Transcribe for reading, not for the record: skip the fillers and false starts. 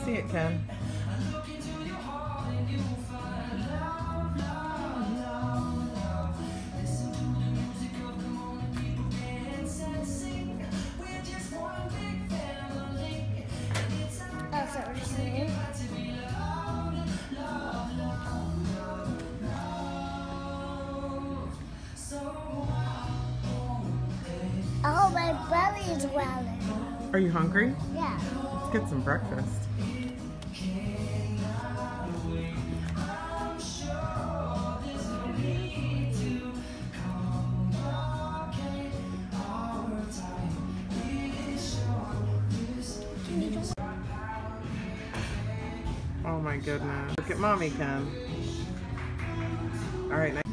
see it, Ken. That's what we're singing. Oh, my belly is welling. Are you hungry? Yeah. Let's get some breakfast. Oh my goodness. Look at mommy, Ken. All right.